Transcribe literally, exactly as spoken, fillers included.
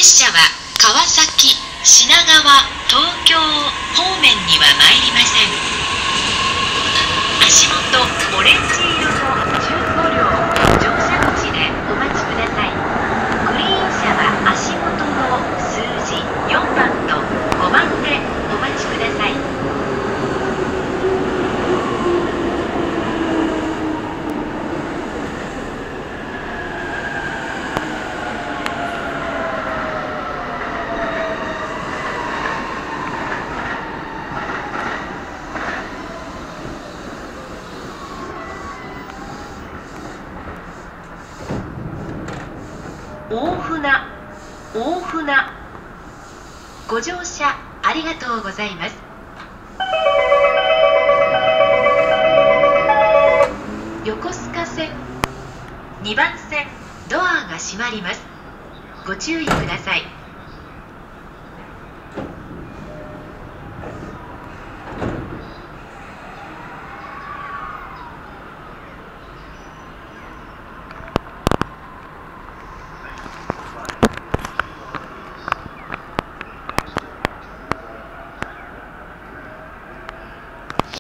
車は川崎、品川、東京方面には参りません。足元オレンジ色のじゅうご両乗車口でお待ちください。グリーン車は足元の数字よんばんとごばんでお待ちください。大船、大船。ご乗車ありがとうございます。横須賀線にばん線ドアが閉まります。ご注意ください。